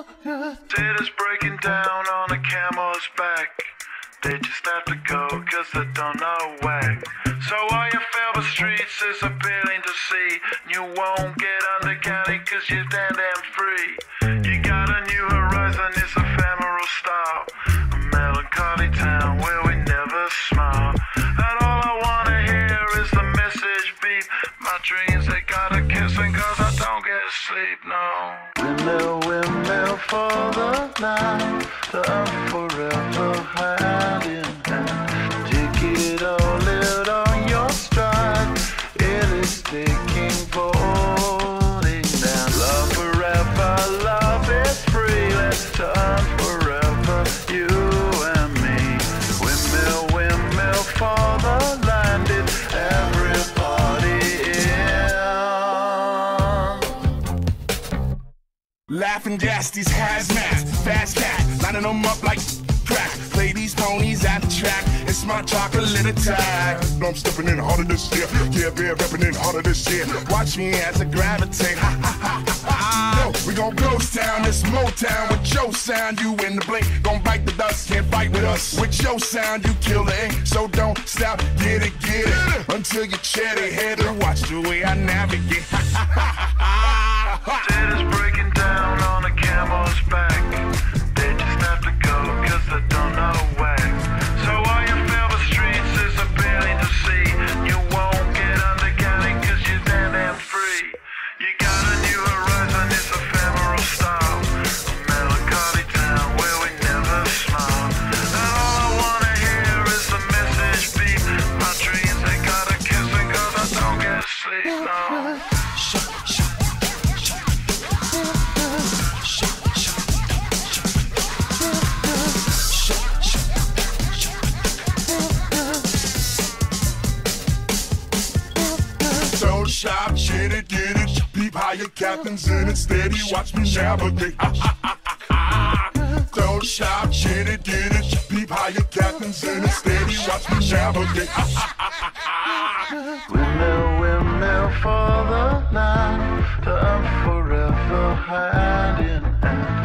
Taters breaking down on a camel's back. They just have to go cause they don't know whack. So all your favorite streets is appealing to see. You won't get undercounted cause you're damn free. You got a new horizon, it's ephemeral style. A melancholy town where we never smile. And all I wanna hear is the message beep. My dreams, they gotta kiss and cause I don't get sleep, no. Windmill for the night, the forever hand in hand. Take it all, live on your stride. It is taking, falling down. Love forever, love is free. Let's turn forever, you and me. Windmill for the landed. Everybody in. Laughing gas, these hazmats, fast cat, lining them up like crack. Play these ponies at the track, it's my chocolate attack. No, I'm stepping in harder this year, yeah, bear repping in harder this year. Watch me as I gravitate, ha ha ha ha. Yo, we gon' ghost town, this Motown with your sound, you in the blink. Gon' bite the dust, can't fight with us. With your sound, you kill the ink, so don't stop, get it, until you cherry headed. Watch the way I navigate, ha ha ha ha ha. Taters breaking down on a camel's back. They just have to go cause they don't know whack. So all your favorite streets is appealing to see. You won't get undercounted cause you're damn free. You got a new horizon, it's ephemeral style. A melancholy town where we never smile. And all I wanna hear is the message beep. My dreams, they gotta kiss and cause I don't get sleep, no. Don't shop, shit it, get it. Peep how your captain's in it, steady. Watch me navigate. Don't shop, shit it, get it. Peep how your captain's in it, steady. Watch me navigate. Windmill for the night, the forever hand in hand.